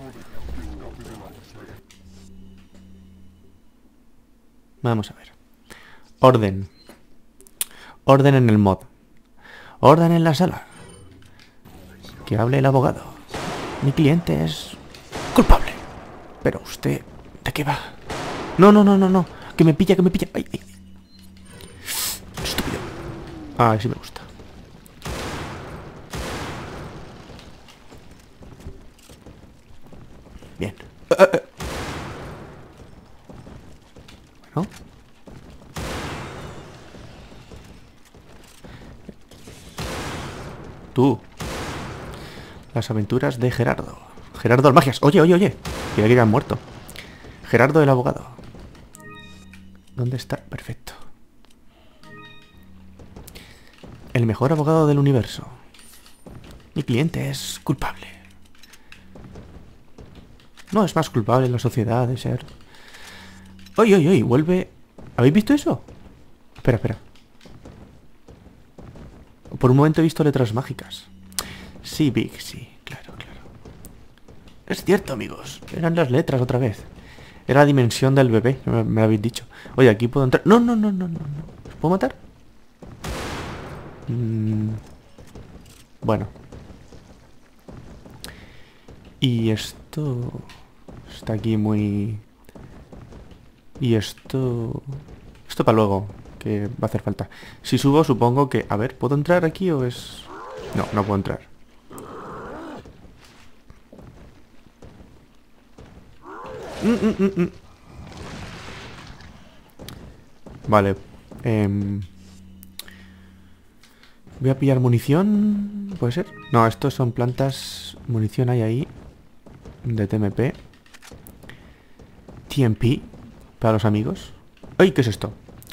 Vamos a ver. Orden. Orden en el mod. Orden en la sala. Que hable el abogado. Mi cliente es culpable. Pero usted... ¿De qué va? No, no, no, no, no. Que me pilla, que me pilla. Ay, ay. Estúpido. Ah, sí me gusta. Bien. Bueno. Tú. Las aventuras de Gerardo. Gerardo el Magias. Oye, oye, oye. Creía que ya han muerto. Gerardo el abogado. ¿Dónde está? Perfecto. El mejor abogado del universo. Mi cliente es culpable. No es más culpable en la sociedad de ser... ¡Oye, oye, oye! Vuelve... ¿Habéis visto eso? Espera, espera. Por un momento he visto letras mágicas. Sí, Big, sí. Claro, claro. Es cierto, amigos. Eran las letras otra vez. Era la dimensión del bebé, me lo habéis dicho. Oye, aquí puedo entrar... No, no, no, no, no, no. ¿Os puedo matar? Bueno. Y esto... Está aquí muy... Y esto... Esto para luego, que va a hacer falta. Si subo, supongo que... A ver, ¿puedo entrar aquí o es...? No, no puedo entrar. Vale. Voy a pillar munición. ¿Puede ser? No, estos son plantas. Munición hay ahí. De TMP. TMP. Para los amigos. ¡Ay! ¿Qué es esto?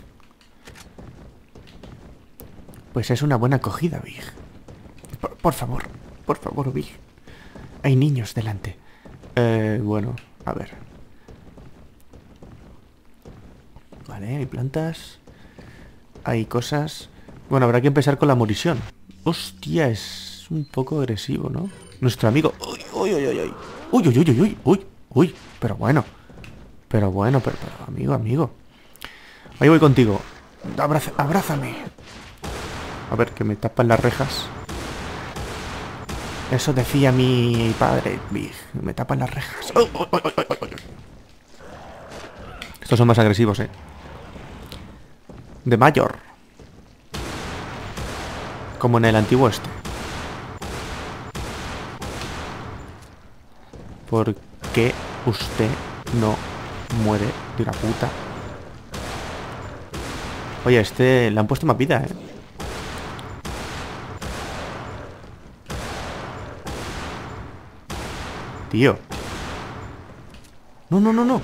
Pues es una buena acogida, Big. Por favor. Por favor, Big. Hay niños delante. Bueno, a ver. Vale, hay plantas. Hay cosas. Bueno, habrá que empezar con la munición. Hostia, es un poco agresivo, ¿no? Nuestro amigo. Uy, uy, uy, uy, uy. Uy, uy, uy, uy, uy, uy, uy. Pero bueno. Pero bueno, pero amigo, amigo. Ahí voy contigo. Abrázame. A ver, que me tapan las rejas. Eso decía mi padre, Big. Me tapan las rejas. Oh, oh, oh, oh, oh, oh. Estos son más agresivos, De mayor. Como en el antiguo este. ¿Por qué usted no muere de una puta? Oye, este le han puesto más vida, Tío. No, no, no, no.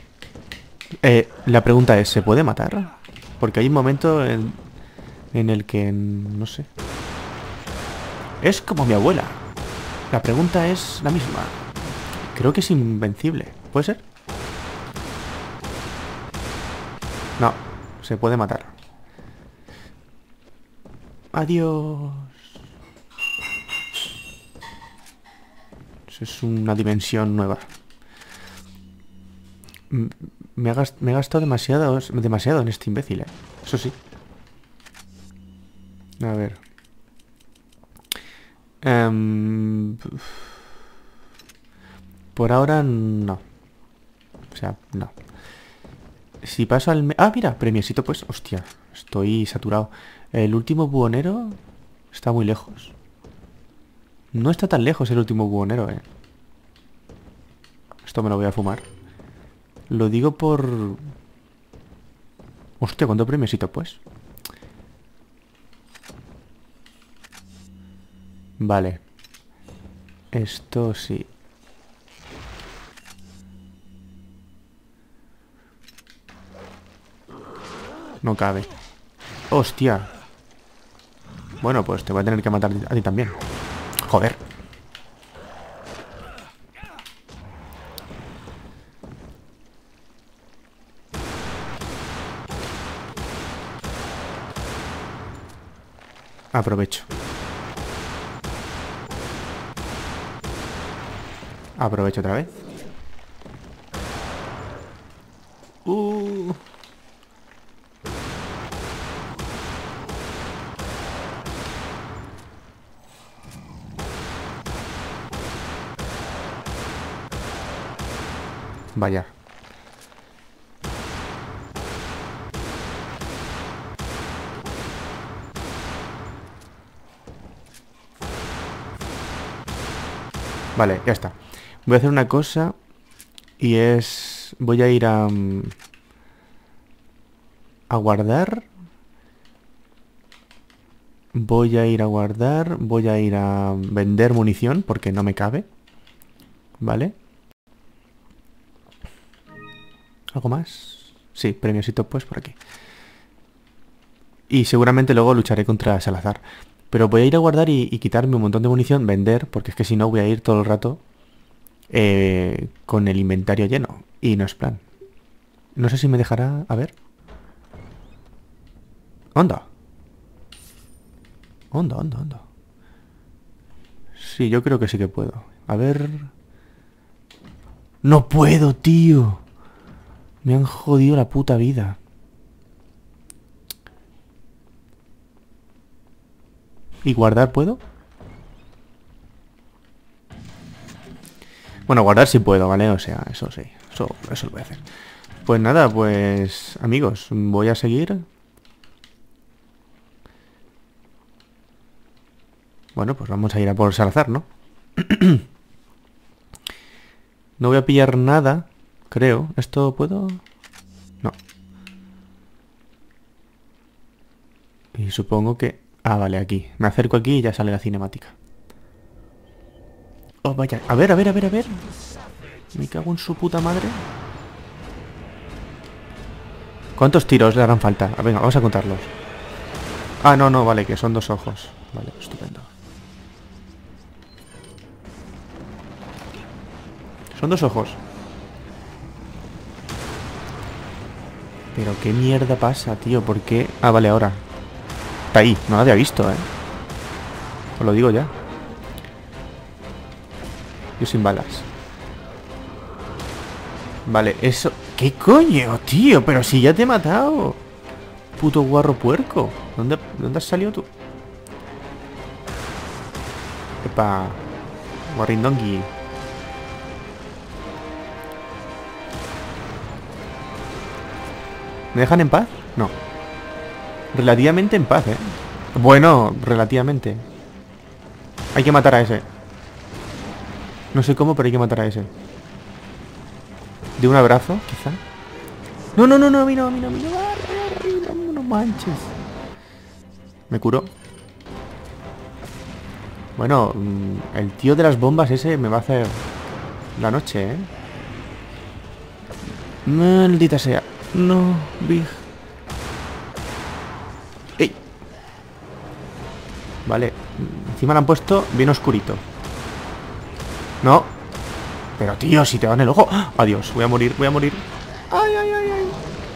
La pregunta es, ¿se puede matar? Porque hay un momento en el que... No sé. Es como mi abuela. La pregunta es la misma. Creo que es invencible. ¿Puede ser? No. Se puede matar. Adiós. Eso es una dimensión nueva. Me he gastado demasiado en este imbécil, Eso sí. A ver. Por ahora no. O sea, no. Si paso al... Ah, mira, premiosito pues. Hostia, estoy saturado. El último buhonero está muy lejos. No está tan lejos el último buhonero, Esto me lo voy a fumar. Lo digo por... Hostia, ¿cuánto premiosito pues? Vale. Esto sí. No cabe. Hostia. Bueno, pues te voy a tener que matar a ti también. Joder. Aprovecho. Aprovecho otra vez. Uh. Vaya. Vale, ya está. Voy a hacer una cosa. Y es... Voy a ir a guardar. Voy a ir a guardar. Voy a ir a vender munición porque no me cabe. ¿Vale? ¿Algo más? Sí, premiosito pues por aquí. Y seguramente luego lucharé contra Salazar. Pero voy a ir a guardar y quitarme un montón de munición, vender, porque es que si no voy a ir todo el rato con el inventario lleno. Y no es plan. No sé si me dejará... A ver. Onda. Onda, onda, onda. Sí, yo creo que sí que puedo. A ver... ¡No puedo, tío! Me han jodido la puta vida. ¿Y guardar puedo? Bueno, guardar sí puedo, ¿vale? O sea, eso sí. Eso lo voy a hacer. Pues nada, pues... Amigos, voy a seguir. Bueno, pues vamos a ir a por Salazar, ¿no? No voy a pillar nada, creo. ¿Esto puedo? No. Y supongo que... Ah, vale, aquí. Me acerco aquí y ya sale la cinemática. Oh, vaya. A ver, a ver, a ver, a ver. Me cago en su puta madre. ¿Cuántos tiros le harán falta? Ah, venga, vamos a contarlos. Ah, no, no, vale, que son 2 ojos. Vale, estupendo. Son 2 ojos. Pero qué mierda pasa, tío. ¿Por qué? Ah, vale, ahora. Está ahí. No la había visto, Os lo digo ya. Yo sin balas. Vale, eso... ¿Qué coño, tío? Pero si ya te he matado. Puto guarro puerco. ¿Dónde has salido tú? Epa. Guarrindongi. ¿Me dejan en paz? No. Relativamente en paz, Bueno, relativamente. Hay que matar a ese. No sé cómo, pero hay que matar a ese. ¿De un abrazo, quizá? No, no, no, no, a mí no, a mí no, a mí no. No manches. Me curó. Bueno, el tío de las bombas ese me va a hacer la noche, Maldita sea. No, Big. ¡Ey! Vale. Encima le han puesto bien oscurito. No. Pero tío, si te va en el ojo. ¡Ah! Adiós, voy a morir, voy a morir. ¡Ay, ay, ay, ay!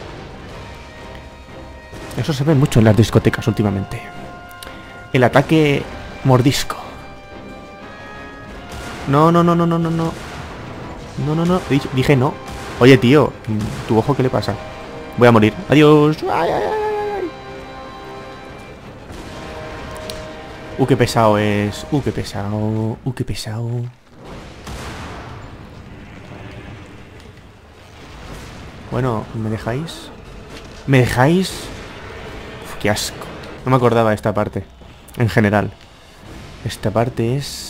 Eso se ve mucho en las discotecas últimamente. El ataque mordisco. No, no, no, no, no, no, no. No, no, no. Dije no. Oye, tío, ¿tu ojo qué le pasa? Voy a morir. Adiós. Ay, ay, ay, ay. Qué pesado es. Qué pesado. Qué pesado. Bueno, ¿me dejáis? ¿Me dejáis? Uf, qué asco. No me acordaba de esta parte. En general. Esta parte es...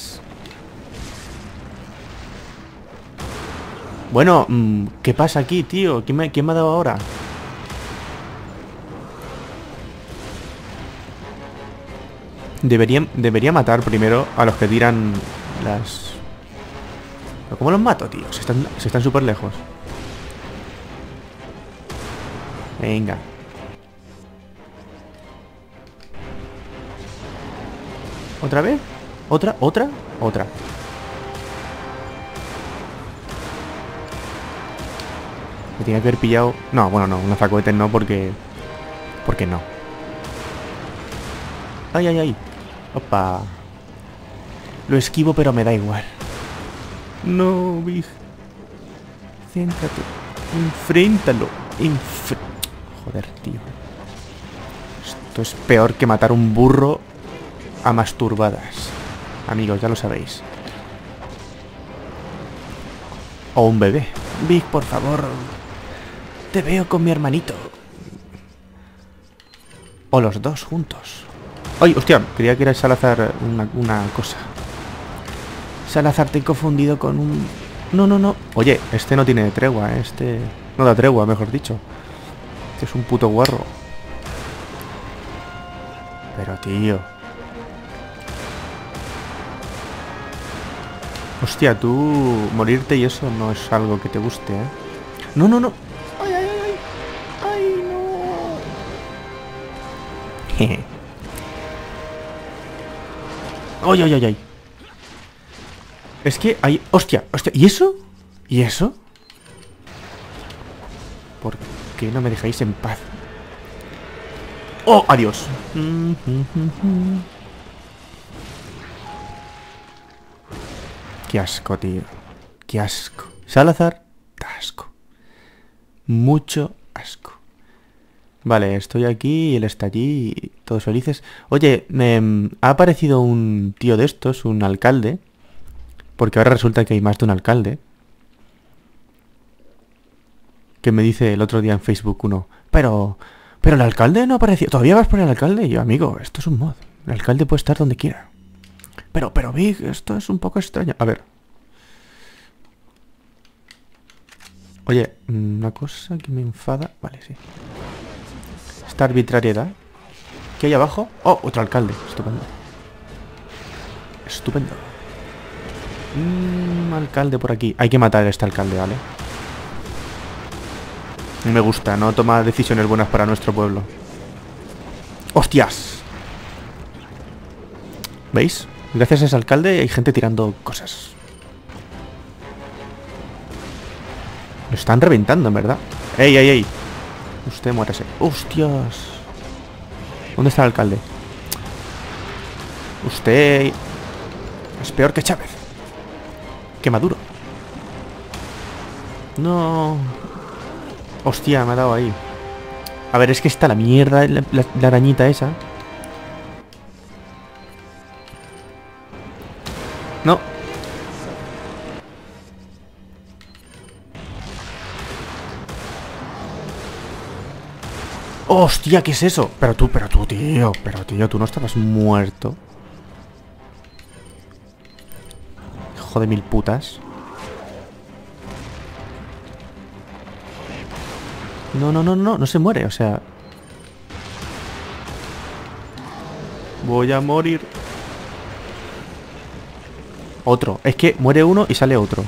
Bueno, ¿qué pasa aquí, tío? ¿Quién me ha dado ahora? Debería matar primero a los que tiran las... ¿Pero cómo los mato, tío? Se están súper lejos. Venga. ¿Otra vez? ¿Otra? ¿Otra? Otra. Me tenía que haber pillado... No, bueno, no, unos zacohetes no, porque no. Ay, ay, ay. Opa. Lo esquivo, pero me da igual. No, Big. Céntrate. Enfréntalo. Joder, tío. Esto es peor que matar un burro a masturbadas. Amigos, ya lo sabéis. O un bebé. Big, por favor. Te veo con mi hermanito. O los dos juntos. ¡Ay, hostia! Creía que era Salazar una cosa. Salazar, te he confundido con un... No, no, no. Oye, este no tiene tregua, ¿eh? Este... No da tregua, mejor dicho. Este es un puto guarro. Pero, tío... Hostia, tú... Morirte y eso no es algo que te guste, ¿eh? No, no, no. ¡Ay, ay, ay! ¡Ay, no! Jeje. ¡Ay, ay, ay, ay! Es que hay... ¡Hostia! ¡Hostia! ¿Y eso? ¿Y eso? ¿Por qué no me dejáis en paz? ¡Oh! ¡Adiós! ¡Qué asco, tío! ¡Qué asco! Salazar, asco. Mucho asco. Vale, estoy aquí y él está allí, todos felices. Oye, me ha aparecido un tío de estos, un alcalde. Porque ahora resulta que hay más de un alcalde. Que me dice el otro día en Facebook uno. Pero el alcalde no apareció. ¿Todavía vas por el alcalde? Y yo, amigo, esto es un mod. El alcalde puede estar donde quiera. Pero Big, esto es un poco extraño. A ver. Oye, una cosa que me enfada. Vale, sí. Esta arbitrariedad. ¿Qué hay abajo? Oh, otro alcalde. Estupendo. Estupendo. Alcalde por aquí. Hay que matar a este alcalde, ¿vale? Me gusta, no toma decisiones buenas para nuestro pueblo. ¡Hostias! ¿Veis? Gracias a ese alcalde hay gente tirando cosas. Lo están reventando, en verdad. ¡Ey, ey, ey! Usted muérase. ¡Hostias! ¿Dónde está el alcalde? Usted... es peor que Chávez. ¡Qué maduro! No... Hostia, me ha dado ahí. A ver, es que está la mierda, la arañita esa. No. Hostia, ¿qué es eso? Pero tú, tío, tú no estabas muerto. Hijo de mil putas. No, no, no, no, no se muere, o sea... Voy a morir. Otro. Es que muere uno y sale otro.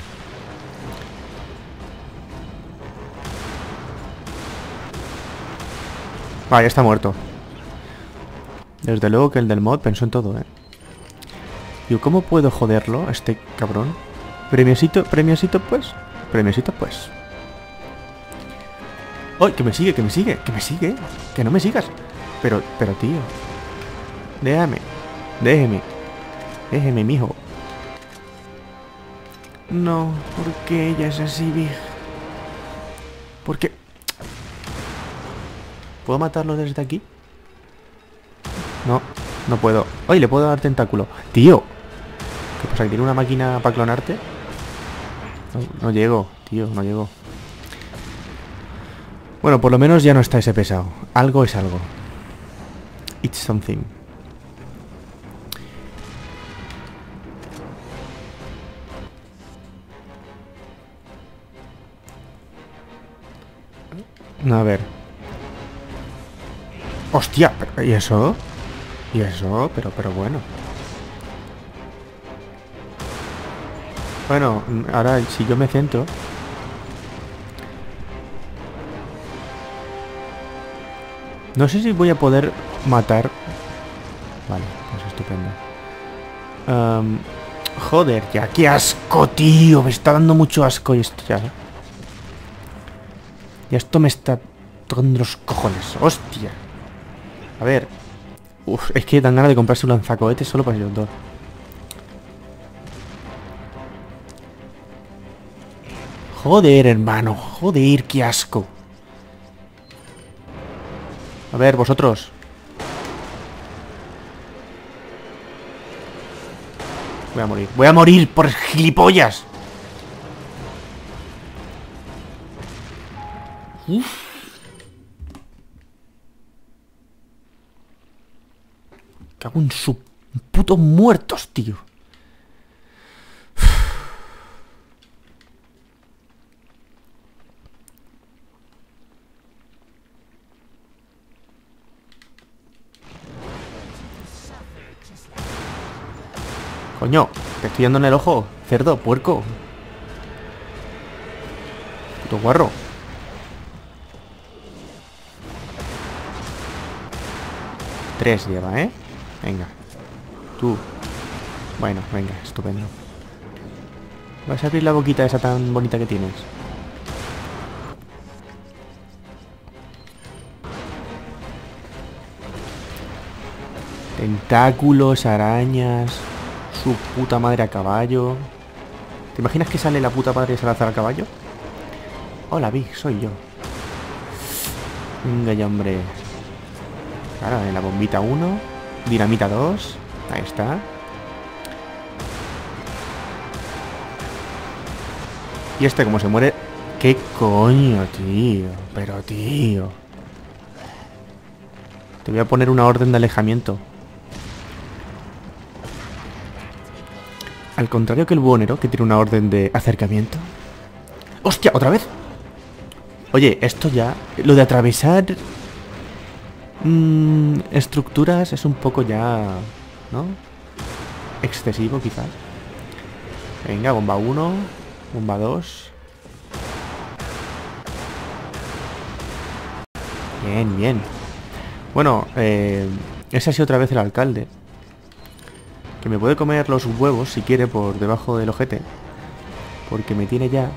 Ah, ya está muerto. Desde luego que el del mod pensó en todo, Yo, ¿cómo puedo joderlo a este cabrón? Premiosito, premiosito, pues. Premiosito, pues. ¡Ay! Que me sigue, que me sigue, que me sigue. Que no me sigas. Pero, tío. Déjame. Déjeme, mijo. No, ¿por qué ella es así, Big? ¿Por qué? ¿Puedo matarlo desde aquí? No, no puedo. ¡Ay! Le puedo dar tentáculo. ¡Tío! ¿Qué pasa? ¿Que tiene una máquina para clonarte? No llego, tío, no llego. Bueno, por lo menos ya no está ese pesado. Algo es algo. It's something. A ver. ¡Hostia! ¿Y eso? ¿Y eso? Pero bueno. Bueno, ahora si yo me centro... No sé si voy a poder matar... Vale, pues estupendo. Joder, ya, qué asco, tío. Me está dando mucho asco y esto ya... Y esto me está tocando los cojones. ¡Hostia! A ver. Uf, es que dan ganas de comprarse un lanzacohetes solo para el dos. Joder, hermano. Joder, qué asco. A ver, vosotros. Voy a morir. Voy a morir por gilipollas. Uf. Cago en su putos muertos, tío. Coño, te estoy dando en el ojo. Cerdo, puerco. Puto guarro. Tres lleva, ¿eh? Venga. Tú. Bueno, venga, estupendo. ¿Vas a abrir la boquita esa tan bonita que tienes? Tentáculos, arañas. Su puta madre a caballo. ¿Te imaginas que sale la puta madre de Salazar a caballo? Hola, Big, soy yo. Venga ya, hombre. Claro, en la bombita 1. Dinamita 2. Ahí está. Y este como se muere... ¿Qué coño, tío? Pero, tío. Te voy a poner una orden de alejamiento. Al contrario que el buhonero, que tiene una orden de acercamiento. ¡Hostia! ¿Otra vez? Oye, esto ya... Lo de atravesar... estructuras es un poco ya... ¿no? Excesivo, quizás. Venga, bomba 1. Bomba 2. Bien, bien. Bueno, ese ha sido otra vez el alcalde. Que me puede comer los huevos, si quiere, por debajo del ojete. Porque me tiene ya.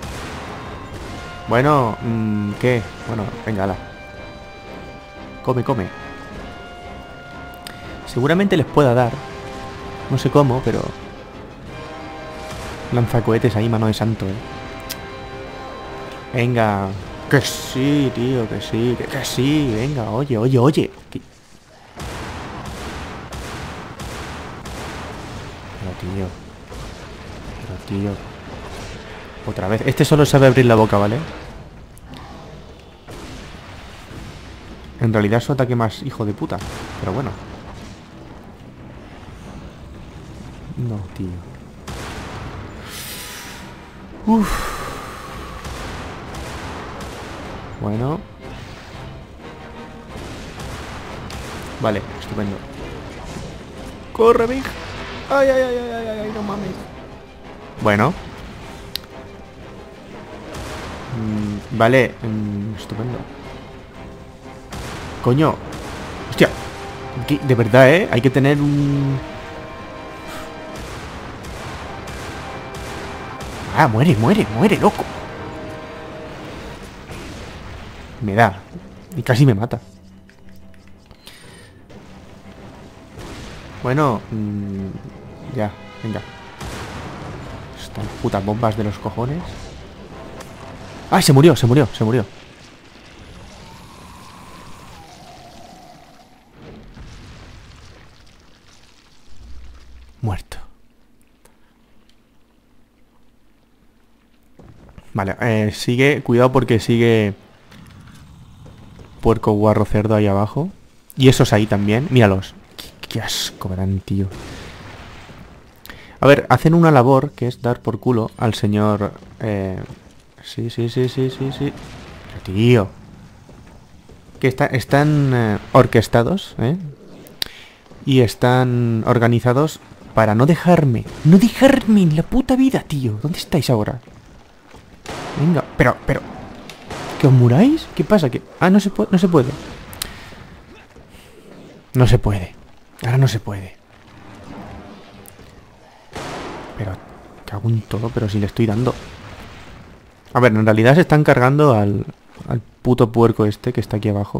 Bueno, ¿qué? Bueno, venga, ala. Come, come. Seguramente les pueda dar. No sé cómo, pero... Lanzacohetes ahí, mano de santo, Venga. Que sí, tío, que sí, que sí. Venga, oye, oye, oye. Pero tío. Otra vez. Este solo sabe abrir la boca, ¿vale? En realidad es su ataque más hijo de puta. Pero bueno. No, tío. Uff. Bueno. Vale, estupendo. ¡Corre, Big! ¡Ay, ay, ay, ay, ay, ay! No mames. Bueno. Vale, estupendo. Coño. Hostia. De verdad, ¿eh? Hay que tener un... Ah, muere, loco. Me da. Y casi me mata. Bueno, ya, venga. Estas putas bombas de los cojones. ¡Ay, se murió! Muerto. Vale, sigue. Cuidado porque sigue... Puerco, guarro, cerdo ahí abajo. Y esos ahí también. Míralos. Qué asco me dan, tío. A ver, hacen una labor que es dar por culo al señor... Sí. Pero, tío. Que están orquestados, y están organizados para no dejarme. No dejarme en la puta vida, tío. ¿Dónde estáis ahora? Venga, pero... ¿Que os muráis? ¿Qué pasa? ¿Que... Ah, no se puede. No se puede. No se puede. Ahora no se puede. Pero... Cago en todo, pero si le estoy dando... A ver, en realidad se están cargando al puto puerco este que está aquí abajo.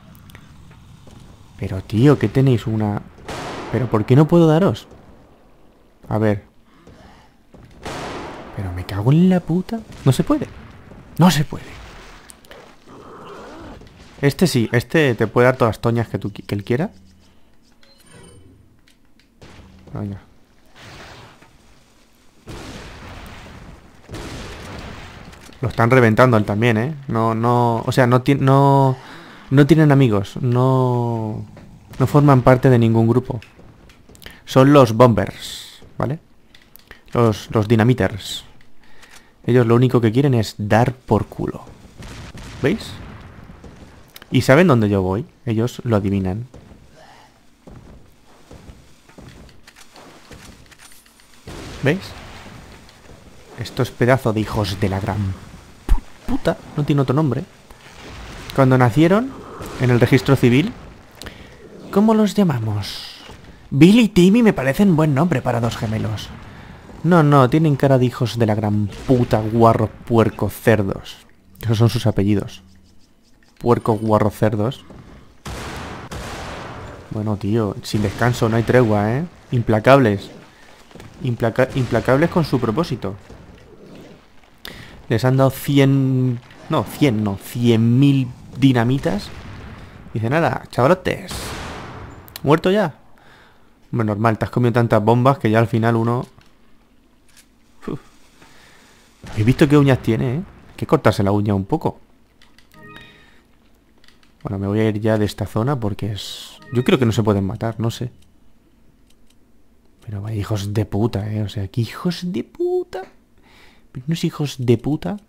Pero, tío, ¿qué tenéis una...? ¿Pero por qué no puedo daros? A ver. Pero me cago cago en la puta. No se puede. No se puede. Este sí, este te puede dar todas las toñas que él quiera. Venga. Lo están reventando él también, ¿eh? O sea, no tienen amigos. No forman parte de ningún grupo. Son los bombers, ¿vale? Los dinamiters. Ellos lo único que quieren es dar por culo. ¿Veis? Y saben dónde yo voy. Ellos lo adivinan. ¿Veis? Estos pedazos de hijos de la gran puta. No tiene otro nombre. Cuando nacieron, en el registro civil, ¿cómo los llamamos? Bill y Timmy me parecen buen nombre para dos gemelos. No, tienen cara de hijos de la gran puta, guarros, puerco, cerdos. Esos son sus apellidos. Puerco, guarro, cerdos. Bueno, tío, sin descanso, no hay tregua, ¿eh? Implacables. Implacables con su propósito. Les han dado 100... No, 100 no, 100.000 dinamitas. Dice, nada, chavalotes. ¿Muerto ya? Bueno, normal, te has comido tantas bombas que ya al final uno... Uf. ¿Habéis visto qué uñas tiene, eh? Hay que cortarse la uña un poco. Bueno, me voy a ir ya de esta zona porque es... Yo creo que no se pueden matar, no sé. Pero vaya hijos de puta, O sea, ¿qué hijos de puta? Unos hijos de puta.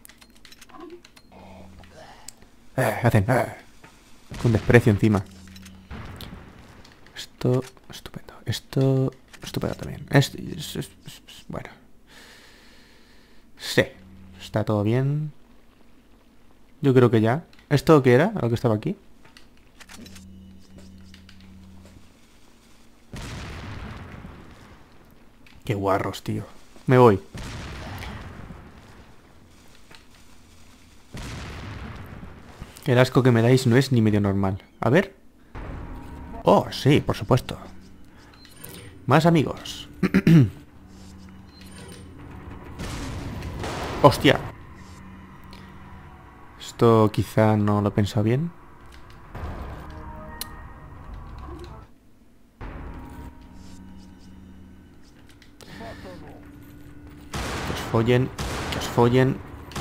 Hacen... con desprecio encima. Esto... Estupendo. Esto... Estupendo también. Bueno. Sí. Está todo bien. Yo creo que ya. ¿Esto qué era? ¿Lo que estaba aquí? Qué guarros, tío. Me voy. El asco que me dais no es ni medio normal. A ver. Oh, sí, por supuesto. Más amigos. Hostia. Esto quizá no lo he pensado bien. Que os follen. Que os follen.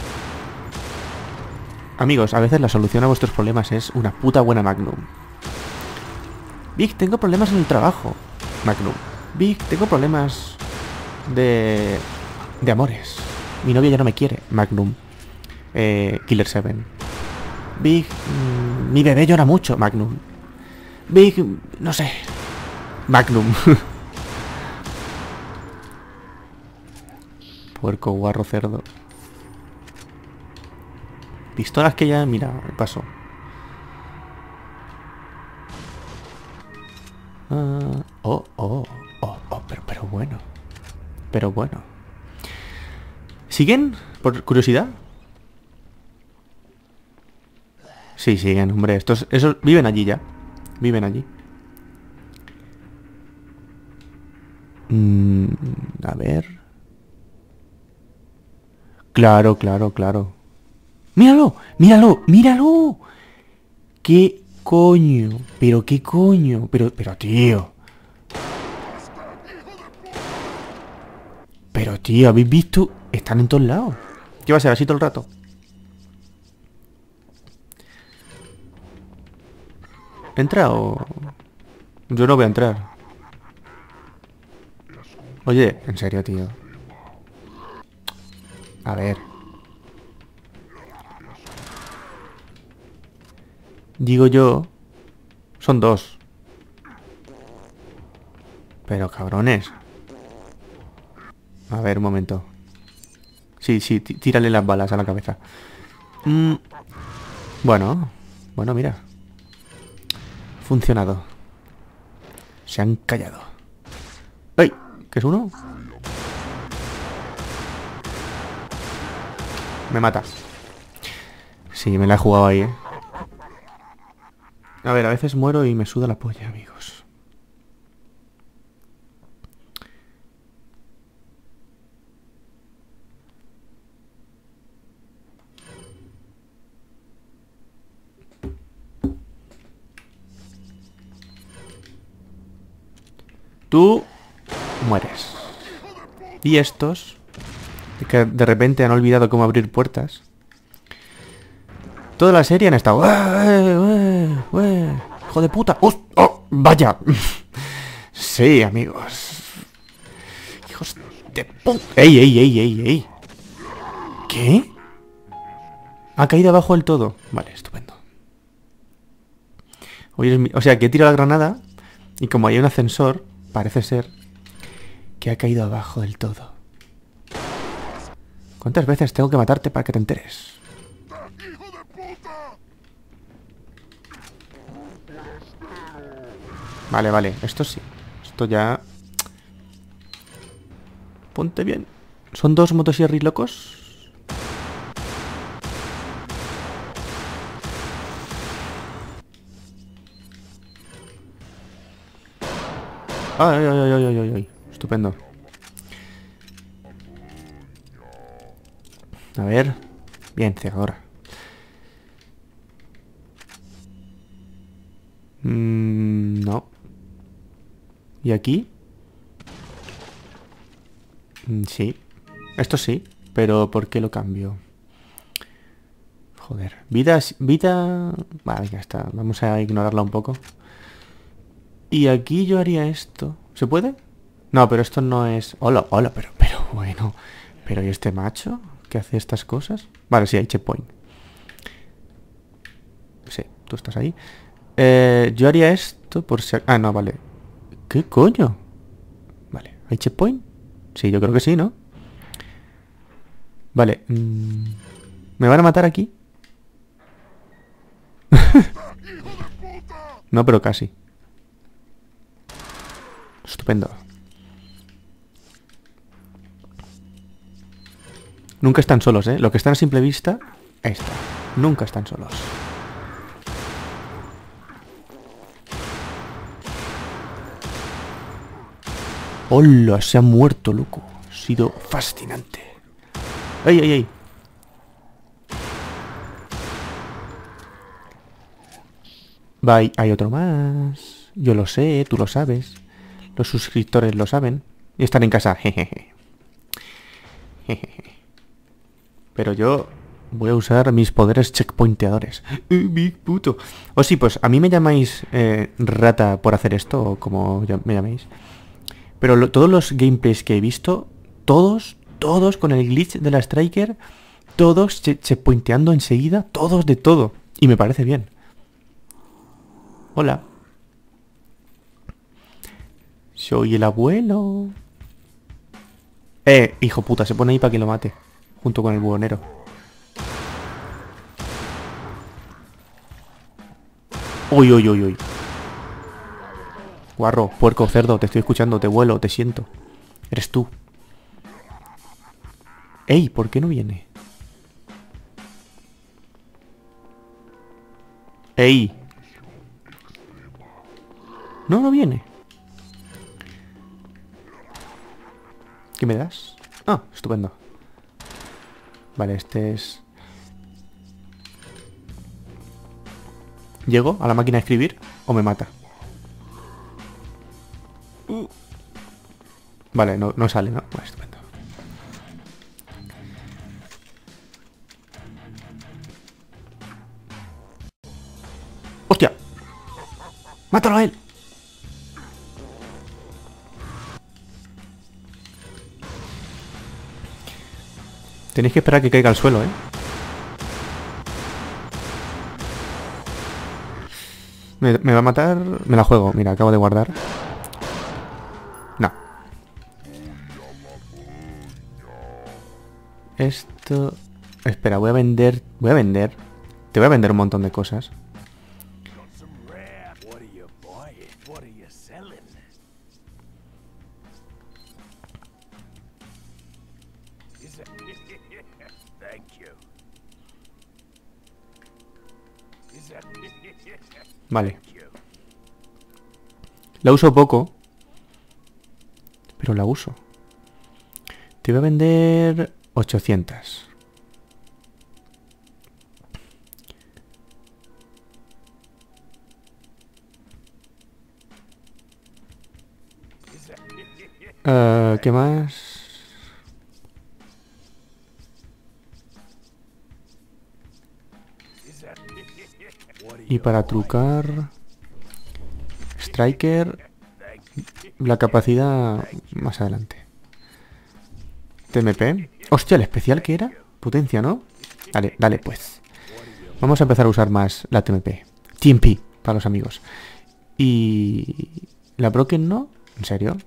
Amigos, a veces la solución a vuestros problemas es una puta buena Magnum. Vic, tengo problemas en el trabajo. Magnum. Vic, tengo problemas de amores. Mi novia ya no me quiere. Magnum. Killer 7. Big, mi bebé llora mucho. Magnum. Big, no sé. Magnum. Puerco, guarro, cerdo. Pistolas que ya... Mira, paso. Pero bueno. Pero bueno. ¿Siguen? Por curiosidad. Sí, siguen, hombre. Esos viven allí ya. Viven allí. A ver. Claro, claro, claro. ¡Míralo! ¡Míralo! ¡Míralo! ¿Qué coño? ¿Pero qué coño? Pero tío. Pero tío, ¿habéis visto? Están en todos lados. ¿Qué va a ser así todo el rato? ¿Entra o...? Yo no voy a entrar. Oye, en serio, tío. A ver. Digo yo... Son dos. Pero cabrones. A ver, un momento. Sí, tírale las balas a la cabeza. Bueno, mira. Funcionado. Se han callado. ¡Ey! ¿Qué es uno? Me mata. Sí, me la he jugado ahí, A ver, a veces muero y me suda la polla, amigos. Tú mueres. Y estos, que de repente han olvidado cómo abrir puertas. Toda la serie han estado... ¡Hijo de puta! ¡Oh! ¡Vaya! Sí, amigos. Hijos de puta. ¡Ey, ey, ey, ey, ey! ¿Qué? Ha caído abajo del todo. Vale, estupendo. O sea, que he tirado la granada y como hay un ascensor, parece ser que ha caído abajo del todo. ¿Cuántas veces tengo que matarte para que te enteres? Vale, vale. Esto sí. Esto ya... Ponte bien. ¿Son dos motosierras locos? Ay, ay, ay, ay, ay, ay. Estupendo. A ver. Bien, cegadora. No. ¿Y aquí? Sí. Esto sí. Pero ¿por qué lo cambio? Joder. Vida... Vale, ya está. Vamos a ignorarla un poco. Y aquí yo haría esto. ¿Se puede? No, pero esto no es... Hola, hola, pero bueno. ¿Pero y este macho? ¿Qué hace estas cosas? Vale, sí, hay checkpoint. Sí, tú estás ahí. Yo haría esto por si... Ah, no, vale. ¿Qué coño? Vale, ¿hay checkpoint? Sí, yo creo que sí, ¿no? Vale. ¿Me van a matar aquí? No, pero casi. Estupendo. Nunca están solos, ¿eh? Lo que están a simple vista... Ahí está. Nunca están solos. ¡Hola! Se ha muerto, loco. Ha sido fascinante. ¡Ey, ey, ey! Va, hay otro más. Yo lo sé, tú lo sabes. Los suscriptores lo saben. Y están en casa. Jejeje. Jejeje. Pero yo voy a usar mis poderes checkpointeadores. Big puto. O sí, pues a mí me llamáis rata por hacer esto, o como me llaméis. Pero todos los gameplays que he visto, todos con el glitch de la Striker, todos checkpointeando enseguida, todos de todo. Y me parece bien. Hola. Soy el abuelo. Hijo puta, se pone ahí para que lo mate. Junto con el buhonero. Uy, uy, uy, uy. Guarro, puerco, cerdo, te estoy escuchando, te vuelo, te siento. Eres tú. Ey, ¿por qué no viene? Ey. No, no viene. ¿Qué me das? Ah, estupendo. Vale, este es... ¿Llego a la máquina de escribir o me mata? Vale, no sale, ¿no? Bueno, estupendo. ¡Hostia! ¡Mátalo a él! Tenéis que esperar a que caiga al suelo, ¿eh? ¿Me va a matar? Me la juego. Mira, acabo de guardar. No. Esto... Espera, voy a vender... Te voy a vender un montón de cosas. Vale. La uso poco. Pero la uso. Te voy a vender 800. ¿Qué más? Y para trucar... Striker... La capacidad... Más adelante. TMP. Hostia, ¿el especial qué era? Potencia, ¿no? Dale, dale pues. Vamos a empezar a usar más la TMP. TMP, para los amigos. Y... ¿La Broken no? ¿En serio?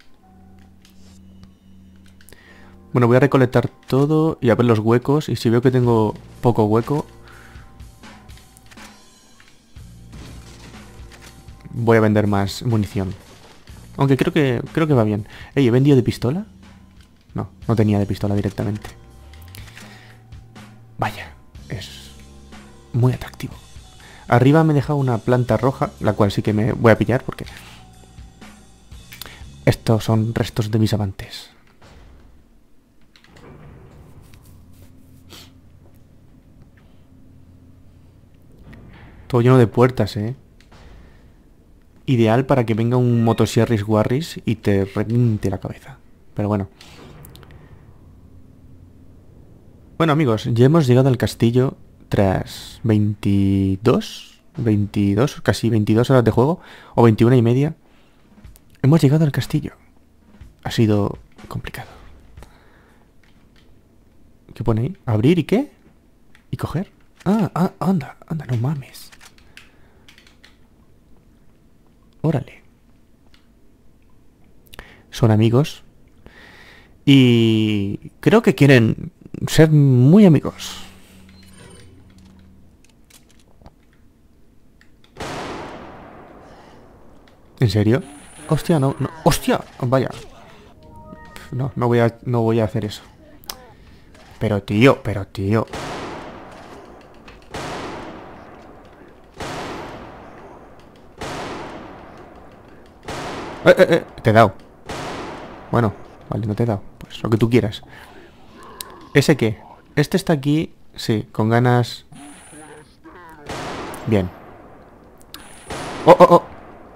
Bueno, voy a recolectar todo y a ver los huecos. Y si veo que tengo poco hueco... Voy a vender más munición. Aunque creo que va bien. Ey, ¿he vendido de pistola? No, no tenía de pistola directamente. Vaya, es muy atractivo. Arriba me he dejado una planta roja, la cual sí que me voy a pillar porque... Estos son restos de mis amantes. Todo lleno de puertas, ¿eh? Ideal para que venga un motosierris guarris y te reviente la cabeza. Pero bueno. Bueno, amigos, ya hemos llegado al castillo tras 22, casi 22 horas de juego, o 21 y media. Hemos llegado al castillo. Ha sido complicado. ¿Qué pone ahí? ¿Abrir y qué? ¿Y coger? Anda, no mames. Órale. Son amigos. Y creo que quieren ser muy amigos. ¿En serio? Hostia, no. ¡Hostia! Vaya. No voy a hacer eso. Pero tío. Te he dado. Bueno, vale, no te he dado. Pues lo que tú quieras. ¿Ese qué? Este está aquí. Sí, con ganas. Bien. ¡Oh!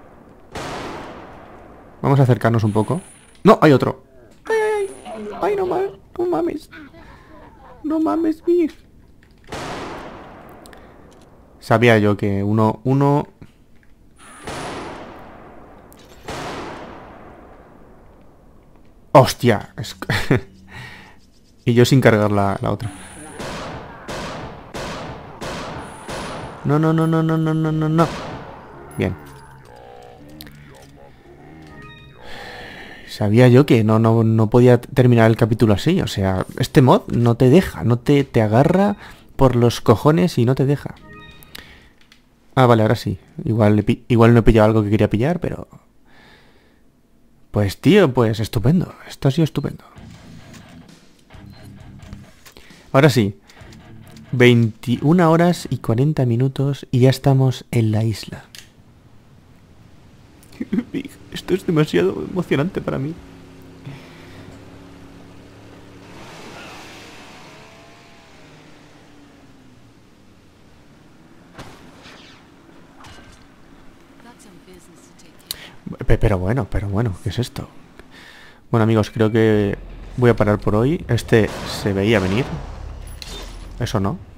Vamos a acercarnos un poco. ¡No! Hay otro. ¡Ay, no mames! ¡No mames, Biff! Sabía yo que uno... ¡Hostia! Y yo sin cargar la otra. No. Bien. Sabía yo que no podía terminar el capítulo así. O sea, este mod no te deja. No te agarra por los cojones y no te deja. Ah, vale, ahora sí. Igual no he pillado algo que quería pillar, pero... Pues tío, pues estupendo. Esto ha sido estupendo. Ahora sí. 21 horas y 40 minutos y ya estamos en la isla. Esto es demasiado emocionante para mí. Pero bueno, ¿qué es esto? Bueno, amigos, creo que voy a parar por hoy. Este se veía venir. Eso no.